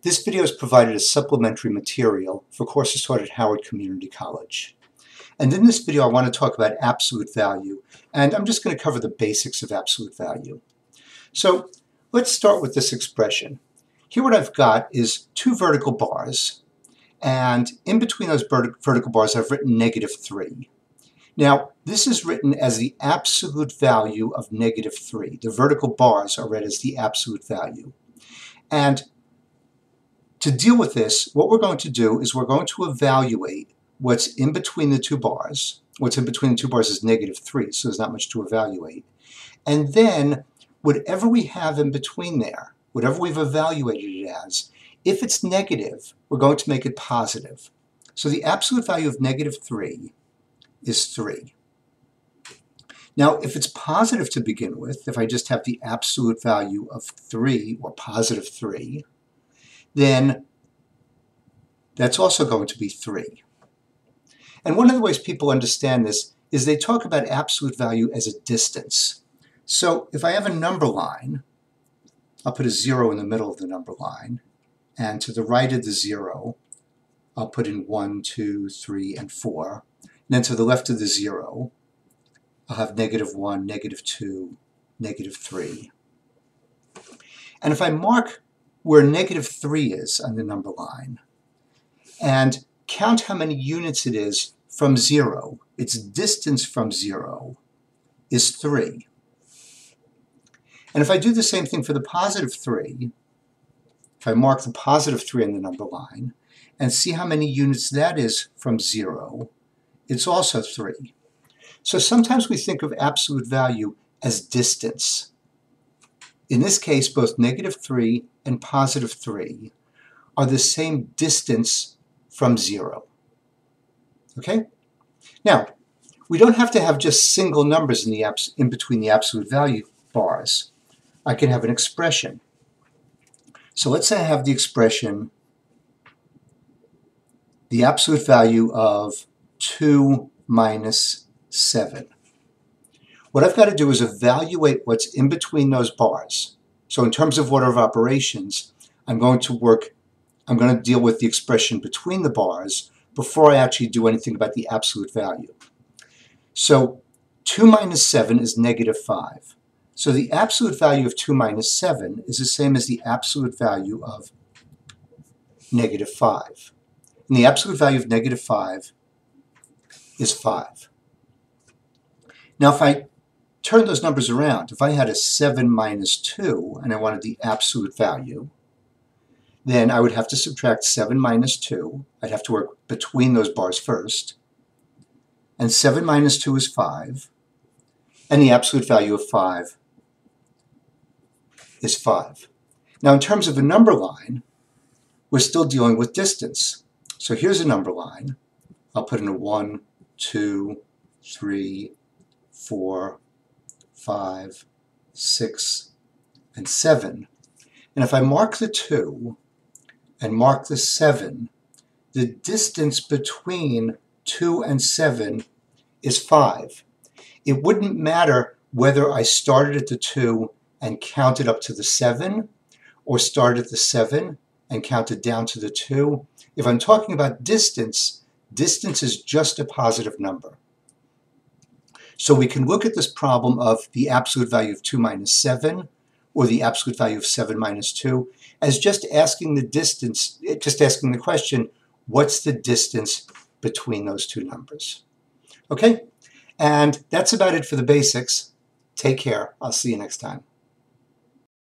This video is provided as supplementary material for courses taught at Howard Community College. And in this video I want to talk about absolute value, and I'm just going to cover the basics of absolute value. So let's start with this expression. Here what I've got is two vertical bars, and in between those vertical bars I've written -3. Now this is written as the absolute value of -3. The vertical bars are read as the absolute value. And to deal with this, what we're going to do is we're going to evaluate what's in between the two bars. What's in between the two bars is -3, so there's not much to evaluate. And then whatever we have in between there, whatever we've evaluated it as, if it's negative, we're going to make it positive. So the absolute value of -3 is 3. Now, if it's positive to begin with, if I just have the absolute value of 3 or positive 3, then that's also going to be 3. And one of the ways people understand this is they talk about absolute value as a distance. So if I have a number line, I'll put a 0 in the middle of the number line, and to the right of the 0, I'll put in 1, 2, 3, and 4. And then to the left of the 0, I'll have -1, -2, -3. And if I mark where -3 is on the number line, and count how many units it is from 0, its distance from 0 is 3. And if I do the same thing for the +3, if I mark the +3 on the number line, and see how many units that is from 0, it's also 3. So sometimes we think of absolute value as distance. In this case, both -3 and +3 are the same distance from 0. Okay? Now, we don't have to have just single numbers in between the absolute value bars. I can have an expression. So let's say I have the expression, the absolute value of 2 minus 7. What I've got to do is evaluate what's in between those bars. So in terms of order of operations, I'm going to deal with the expression between the bars before I actually do anything about the absolute value. So 2 minus 7 is -5. So the absolute value of 2 minus 7 is the same as the absolute value of -5. And the absolute value of -5 is 5. Now if I turn those numbers around, if I had a 7 minus 2 and I wanted the absolute value, then I would have to subtract 7 minus 2. I'd have to work between those bars first. And 7 minus 2 is 5. And the absolute value of 5 is 5. Now in terms of a number line, we're still dealing with distance. So here's a number line. I'll put in a 1, 2, 3, 4, 5, 6, and 7. And if I mark the 2 and mark the 7, the distance between 2 and 7 is 5. It wouldn't matter whether I started at the 2 and counted up to the 7, or started at the 7 and counted down to the 2. If I'm talking about distance, distance is just a positive number. So we can look at this problem of the absolute value of 2 minus 7 or the absolute value of 7 minus 2 as just asking the distance, just asking the question, what's the distance between those two numbers? Okay? And that's about it for the basics. Take care. I'll see you next time.